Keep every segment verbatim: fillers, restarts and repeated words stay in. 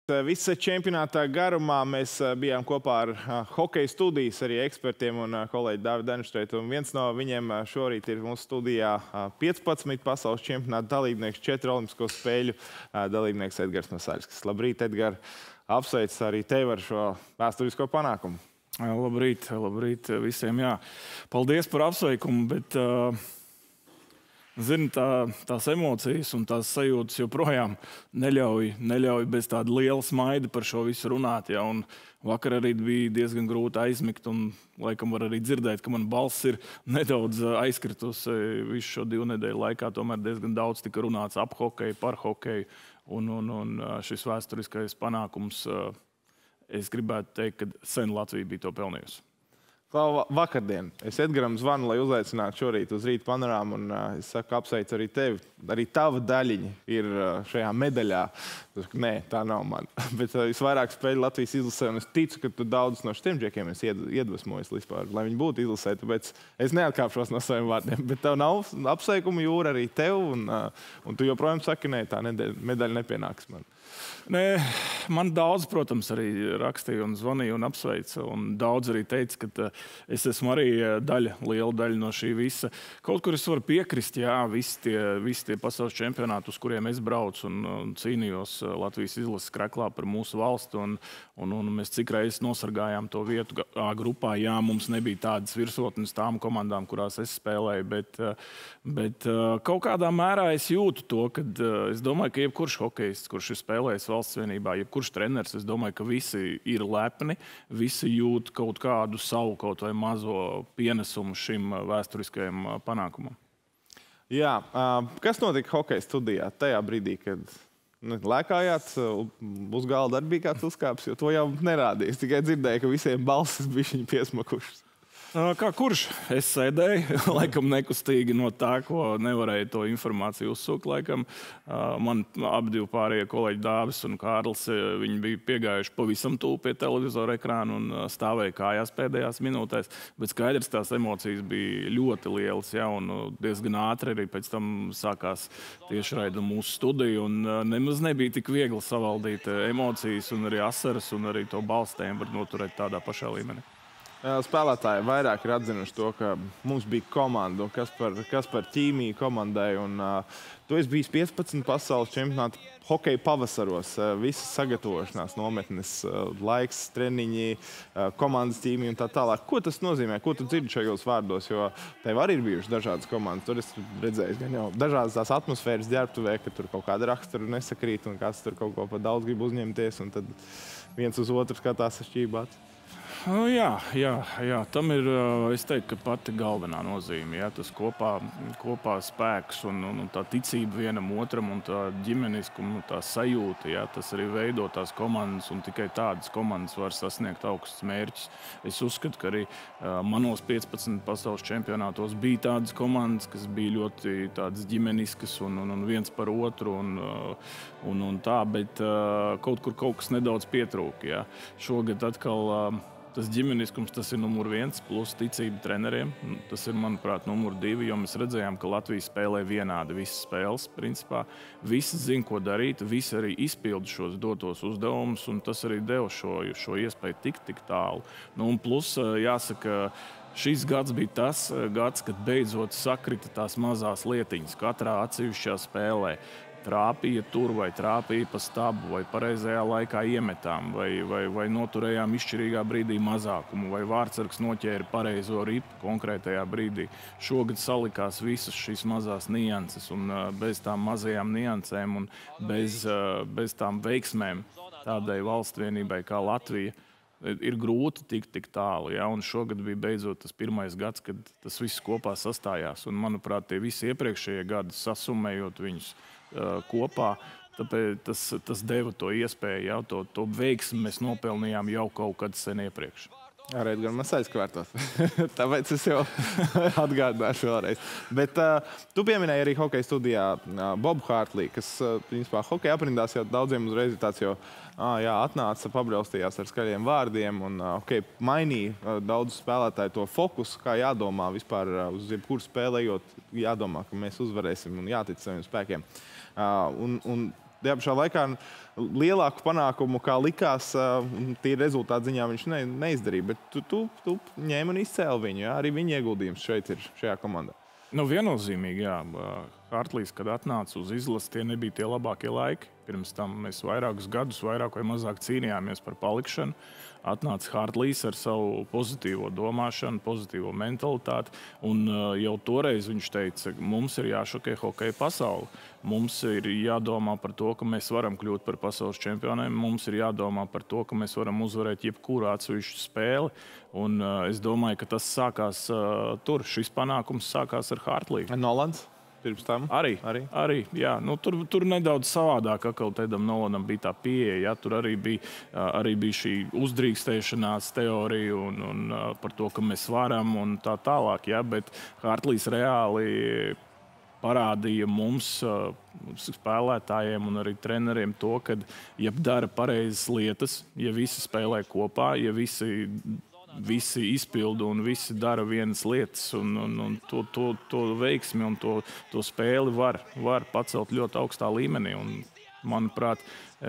Visa čempionātā garumā mēs bijām kopā ar hokeja studijas arī ekspertiem un kolēģi Dāvidu Denštreitu. Un viens no viņiem šorīt ir mūsu studijā piecpadsmit pasaules čempionāta dalībnieks, četru olimpisko spēļu dalībnieks Edgars Masaļskis. Labrīt, Edgar! Apsveic arī tevi ar šo vēsturisko panākumu. Labrīt, labrīt visiem, jā. Paldies par apsveikumu, bet... Uh... Zini, tā, tās emocijas un tās sajūtas joprojām neļauj, neļauj bez tāda liela smaida par šo visu runāt. Ja? Un vakar arī bija diezgan grūti aizmigt un laikam var arī dzirdēt, ka man balss ir nedaudz aizkritusi visu šo divu nedēļu laikā. Tomēr diezgan daudz tika runāts ap hokeju, par hokeju un, un, un šis vēsturiskais panākums, es gribētu teikt, ka sen Latvija bija to pelnījusi. Vakardien es Edgaram zvanu, lai uzaicinātu šorīt uz Rīta panorāmu, un uh, es saku, apsveicu arī tevi. Arī tava daļiņa ir uh, šajā medaļā. Nē, tā nav man. Bet uh, es vairāk spēļu Latvijas izlasē, un es ticu, ka tu daudz no šitiem džekiem esi iedvesmojis vispār, lai viņi būtu izlasē. Tāpēc es neatkāpšos no saviem vārdiem. Bet tev nav apsveikumu jūra arī tev, un, uh, un tu joprojām saki, nē, tā medaļa nepienāks man. Nē, man daudz, protams, arī rakstīja un zvanīja un apsveica. Un daudz arī teica, ka es esmu arī daļa, liela daļa no šī visa. Kaut kur es varu piekrist, jā, visi tie, visi tie pasaules čempionāti, uz kuriem es braucu un, un cīnījos Latvijas izlases kreklā par mūsu valstu. Un, un, un mēs cik reizes nosargājām to vietu A grupā. Jā, mums nebija tādas virsotnes tām komandām, kurās es spēlēju, bet, bet kaut kādā mērā es jūtu to, ka es domāju, ka jebkurš hokejists, kurš ir spēlējis valsts vienībā, jebkurš treneris, es domāju, ka visi ir lepni, visi jūt kaut kādu savu, kaut vai mazo pienesumu šim vēsturiskajam panākumam. Jā, kas notika hokeja studijā tajā brīdī, kad lēkājāt, uz galda arī bija kāds uzkāps, jo to jau nerādīja. Es tikai dzirdēju, ka visiem balsis bišķiņi piesmakušas. Kā kurš? Es sēdēju, laikam nekustīgi no tā, ko nevarēju to informāciju uzsūkt. Laikam. Man abi divi pārējie kolēģi Dāvis un Kārlis, viņi bija piegājuši pavisam tuvu pie televizora ekrāna un stāvēja kājās pēdējās minūtēs. Bet skaidrs, tās emocijas bija ļoti lielas, ja, un diezgan ātri arī pēc tam sākās tiešraida mūsu studiju. Un nemaz nebija tik viegli savaldīt emocijas un arī asaras un arī to balstēm var noturēt tādā pašā līmenī. Spēlētāji vairāk ir atzinuši to, ka mums bija komanda, un kas par, kas par ķīmiju komandai. Un, uh, tu esi bijis piecpadsmit pasaules čempionāta hokeja pavasaros, uh, visas sagatavošanās nometnes, uh, laiks, treniņi, uh, komandas ķīmija un tā tālāk. Ko tas nozīmē? Ko tu dzirdi šajos vārdos? Jo tev arī ir bijušas dažādas komandas. Tur es redzēju gan jau dažādas tās atmosfēras ģērbtuvē, ka tur kaut kāda rakstura nesakrīt un kāds tur kaut ko pa daudz grib uzņemties, un tad viens uz otru skatās ar šķībāt. Jā, jā, jā, tam ir, es teiktu, ka pati galvenā nozīme. Jā, tas kopā, kopā spēks un, un, un tā ticība vienam otram un tā ģimeniskuma, tā sajūta, jā, tas arī veido tās komandas un tikai tādas komandas var sasniegt augstus mērķus. Es uzskatu, ka arī uh, manos piecpadsmit pasaules čempionātos bija tādas komandas, kas bija ļoti tādas ģimeniskas un, un, un viens par otru un, uh, un, un tā, bet uh, kaut kur kaut kas nedaudz pietrūka. Jā. Šogad atkal uh, tas ģimeniskums, tas ir numur viens, plus ticība treneriem. Tas ir, manuprāt, numur divi, jo mēs redzējām, ka Latvija spēlē vienādi visas spēles, principā. Visi zina, ko darīt, visi arī izpilda šos dotos uzdevumus, un tas arī deva šo, šo iespēju tik, tik tālu. Nu, un plus, jāsaka, šis gads bija tas gads, kad beidzot sakrita tās mazās lietiņas katrā atsevišķā spēlē. Trāpīja tur, vai trāpīja pa stabu, vai pareizajā laikā iemetām, vai, vai, vai noturējām izšķirīgā brīdī mazākumu, vai vārtsargs noķēra pareizo ripu konkrētajā brīdī. Šogad salikās visas šīs mazās nianses, un bez tām mazajām niansēm un bez, bez tām veiksmēm tādai valstvienībai kā Latvija ir grūti tikt tik tālu. Ja? Un šogad bija beidzot tas pirmais gads, kad tas viss kopā sastājās. Un, manuprāt, tie visi iepriekšējie gadi, sasumējot viņus uh, kopā, tāpēc tas, tas deva to iespēju, ja? to, to veiksmi mēs nopelnījām jau kaut kad sen iepriekš. Ar Edgaru Masaļsku vērtos. Tāpēc es jau atgādināšu vēlreiz. Bet uh, tu pieminēji arī hokeja studijā uh, Bobu Hārtlī, kas, uh, principā, hokeja aprindās jau daudziem uzreiz ir tāds, jo uh, jā, atnāca, pabraustījās ar skaļiem vārdiem un uh, okay, mainīja uh, daudz spēlētāju to fokusu, kā jādomā vispār uh, uz jebkuru spēlējot, jādomā, ka mēs uzvarēsim un jātic saviem spēkiem. Uh, un, un tajā pašā laikā lielāku panākumu, kā likās, tie rezultāti ziņā viņš ne, neizdarīja. Bet tu, tu, tu ņēmi un izcēli viņu. Jā? Arī viņa ieguldījums šeit ir šajā komandā. Nu, viennozīmīgi, jā. Hartlīs, kad atnāca uz izlasi, tie nebija tie labākie laiki. Pirms tam mēs vairākus gadus vairāk vai mazāk cīnījāmies par palikšanu. Atnāca Hartlīs ar savu pozitīvo domāšanu, pozitīvo mentalitāti. Un jau toreiz viņš teica, ka mums ir jāšokē hokeja pasauli. Mums ir jādomā par to, ka mēs varam kļūt par pasaules čempioniem. Mums ir jādomā par to, ka mēs varam uzvarēt jebkuru atsevišķu spēli. Un es domāju, ka tas sākās tur. Šis panākums sākās ar Hartlī. Nolands? Pirms tam? Arī. arī. arī jā. Nu, tur, tur nedaudz savādāk, kā Tedam Nolanam bija tā pieeja. Jā. Tur arī bija, arī bija šī uzdrīkstēšanās teorija un, un par to, ka mēs varam un tā tālāk. Jā. Bet Hartlīs reāli parādīja mums, spēlētājiem un arī treneriem to, ka, ja dara pareizas lietas, ja visi spēlē kopā, ja visi Visi izpilda un visi dara vienas lietas, un, un, un to, to, to veiksmi un to, to spēli var, var pacelt ļoti augstā līmenī. Un, manuprāt,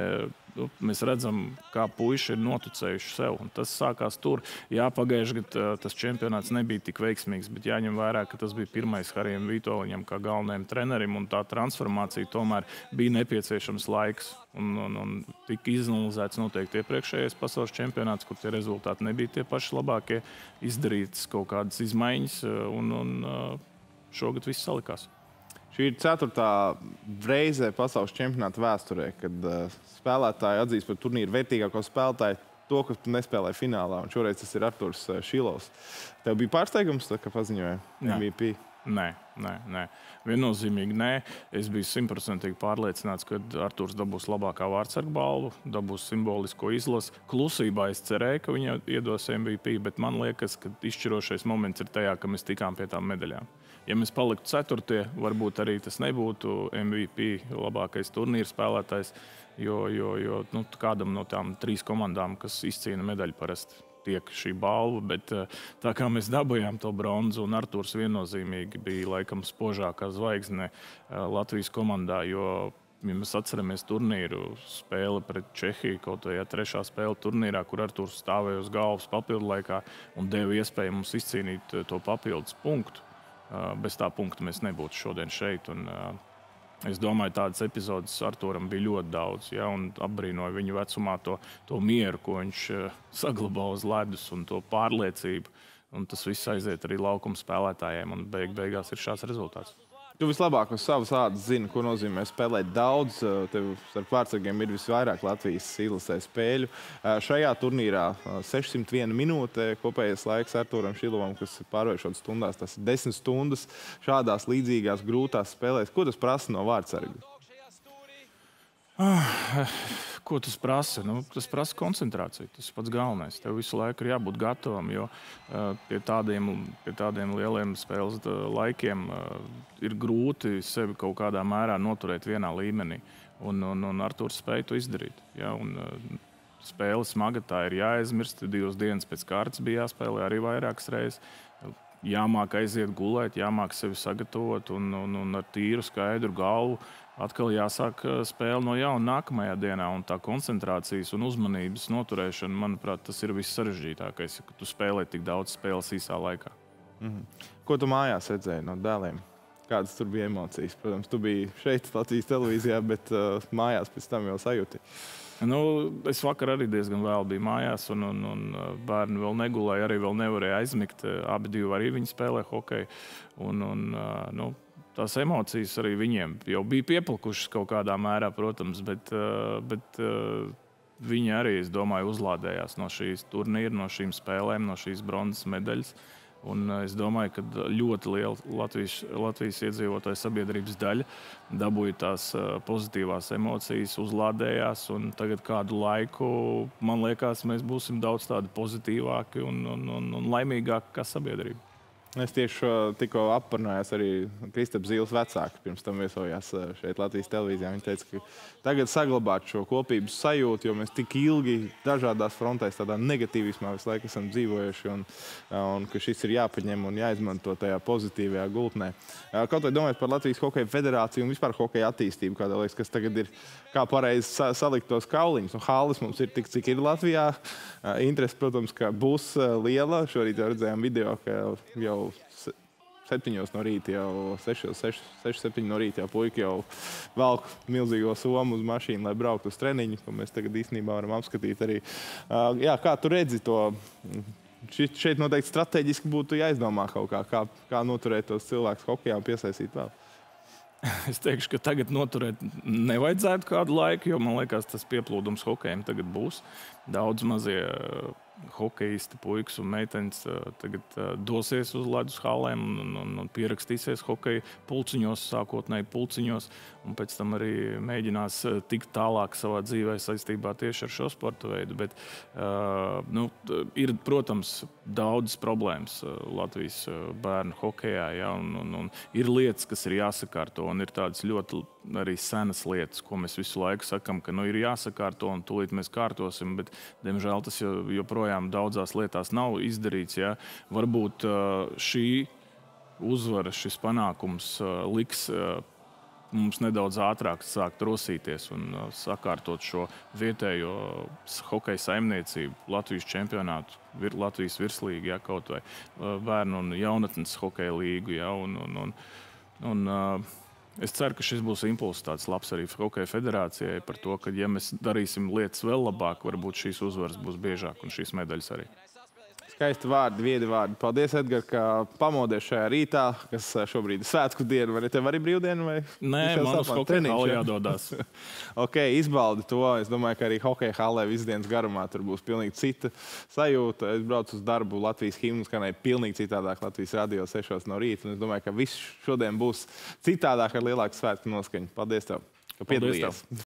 mēs redzam, kā puiši ir notucējuši sev. Un tas sākās tur. Jā, pagājušajā gadā tas čempionāts nebija tik veiksmīgs, bet jāņem vērā, ka tas bija pirmais Harijam Vitoļņam kā galvenajam trenerim, un tā transformācija tomēr bija nepieciešams laiks. Un, un, un tika izanalizēts noteikti iepriekšējais pasaules čempionāts, kur tie rezultāti nebija tie paši labākie, izdarītas kaut kādas izmaiņas, un, un šogad viss salikās. Šī ir ceturtā reize pasaules čempionāta vēsturē, kad uh, spēlētāji atzīst par turnīru vērtīgāko spēlētāju to, ka tu nespēlēji finālā. Un šoreiz tas ir Arturs Šilovs. Tev bija pārsteigums, tā, ka paziņoja M V P? Nē, nē, nē. Viennozīmīgi nē. Es biju simtprocentīgi pārliecināts, ka Arturs dabūs labākā vārdsarga balvu, dabūs simbolisko izlasi. Klusībā es cerēju, ka viņa iedos M V P, bet man liekas, ka izšķirošais moments ir tajā, ka mēs tikām pie tām medaļām. Ja mēs paliktu ceturtie, varbūt arī tas nebūtu M V P labākais turnīra spēlētājs, jo, jo, jo nu, kādam no tām trīs komandām, kas izcīna medaļu, parasti tiek šī balva. Bet tā kā mēs dabūjām to bronzu, un Arturs viennozīmīgi bija laikam spožākā zvaigzne Latvijas komandā, jo, ja mēs atceramies turnīru spēli pret Čehiju, kaut vai trešā spēle turnīrā, kur Arturs stāvēja uz galvas papildu laikā un deva iespēju mums izcīnīt to papildus punktu. Bez tā punkta mēs nebūtu šodien šeit. Un, es domāju, tādas epizodes Arturam bija ļoti daudz. Ja, un apbrīnoju viņu vecumā to, to mieru, ko viņš saglabā uz ledus, un to pārliecību. Un tas viss aiziet arī laukuma spēlētājiem, un beig beigās ir šāds rezultāts. Tu vislabāk uz savas ādas zini, ko nozīmē spēlēt daudz. Tev starp vārdsargiem ir visvairāk Latvijas izlasē spēļu. Šajā turnīrā sešsimt viena minūte kopējais laiks Arturam Šilovam, kas pārvēršot stundās. Tas ir desmit stundas šādās līdzīgās grūtās spēlēs. Ko tas prasa no vārdsarga? Ah, ko tas prasa? Nu, tas prasa koncentrāciju. Tas pats galvenais. Tev visu laiku ir jābūt gatavam, jo uh, pie, tādiem, pie tādiem lieliem spēles laikiem uh, ir grūti sevi kaut kādā mērā noturēt vienā līmenī. Un, un, un Arturs spēja to izdarīt. Ja? Un, uh, spēle smaga, tā ir jāaizmirst. Divas dienas pēc kārtas bija jāspēlē arī vairākas reizes. Jāmāk aiziet gulēt, jāmāk sevi sagatavot un, un, un ar tīru, skaidru galvu. Atkal jāsāk spēle no jauna nākamajā dienā, un tā koncentrācijas un uzmanības noturēšana, manuprāt, tas ir viss sarežģītākais, ka tu spēlē tik daudz spēles īsā laikā. Mm-hmm. Ko tu mājās redzēji no dēliem? Kādas tur bija emocijas? Protams, tu biji šeit Latvijas televīzijā, bet uh, mājās pēc tam jau sajūti. Nu, es vakar arī diezgan vēl biju mājās, un, un, un bērni vēl negulēja, arī vēl nevarēja aizmigt. Abi divi arī viņi spēlē hokeju. Un, un, nu, tās emocijas arī viņiem jau bija piepilkušas kaut kādā mērā, protams, bet, bet viņi arī, es domāju, uzlādējās no šīs turnīra, no šīm spēlēm, no šīs bronzas medaļas. Un es domāju, ka ļoti liela Latvijas, Latvijas iedzīvotāju sabiedrības daļa dabūja tās pozitīvās emocijas, uzlādējās. Un tagad kādu laiku, man liekas, mēs būsim daudz tādi pozitīvāki un, un, un, un laimīgāki kā sabiedrība. Es tieši tikko apparunājos arī Kristaps Zīles vecāki, pirms tam viesojās šeit Latvijas televīzijā. Viņi teica, ka tagad saglabāt šo kopības sajūtu, jo mēs tik ilgi dažādās frontēs tādā negatīvismā visu laiku esam dzīvojuši un, un ka šis ir jāpaņem un jāizmanto tajā pozitīvajā gultnē. Kaut vai domājot par Latvijas hokeja federāciju un vispār hokeja attīstību, kādā liekas, kas tagad ir kā pareizi salikt tos kauliņus. Un hāles mums ir tik, cik ir Latvijā. Interesi, protams, ka būs liela. Šorīt jau redzējām video, ka jau septiņos no rīta, jau sešos, seši, seši, septiņi no rīta jau puiki jau velk milzīgo somu uz mašīnu, lai brauktu uz treniņu, ko mēs tagad īstenībā varam apskatīt arī. Jā, kā tu redzi to? Šeit noteikti strateģiski būtu jāizdomā kaut kā, kā, kā noturēt tos cilvēkus hokejā un piesaistīt vēl. Es teikšu, ka tagad noturēt nevajadzētu kādu laiku, jo man liekas, tas pieplūdums hokejam tagad būs. Daudz mazie hokejisti, puikas un meitenes tagad dosies uz ledus hālēm un, un, un pierakstīsies hokeja pulciņos, sākotnēji pulciņos, un pēc tam arī mēģinās tikt tālāk savā dzīvē saistībā tieši ar šo sporta veidu. Bet, uh, nu, ir, protams, daudzas problēmas Latvijas bērnu hokejā, ja, un, un, un ir lietas, kas ir jāsakārto, un ir tādas ļoti arī senas lietas, ko mēs visu laiku sakam, ka nu, ir jāsakārto, un tūlīt mēs kārtosim, bet, diemžēl, tas joprojām daudzās lietās nav izdarīts. Ja. Varbūt šī uzvara, šis panākums liks mums nedaudz ātrāk sākt rosīties un sakārtot šo vietējo hokeja saimniecību, Latvijas čempionātu, Latvijas virslīgu, ja, kaut vai bērnu un jaunatnes hokeja līgu. Ja, un, un, un, un, es ceru, ka šis būs impulss tāds labs arī Hokeja federācijai par to, ka, ja mēs darīsim lietas vēl labāk, varbūt šīs uzvaras būs biežāk un šīs medaļas arī. Skaisti vārdi, viedi vārdi. Paldies, Edgar, ka pamodies šajā rītā, kas šobrīd ir svētku diena. Vai tev arī brīvdiena? Vai Nē, man uz hokeja hali jādodās. Ok, izbaudi to. Es domāju, ka arī hokeja halē visu dienas garumā tur būs pilnīgi cita sajūta. Es braucu uz darbu, Latvijas himnu skanēja pilnīgi citādāk Latvijas radio sešos no rīta. Un es domāju, ka viss šodien būs citādāk ar lielāku svētku noskaņu. Paldies tev, ka piedalījies.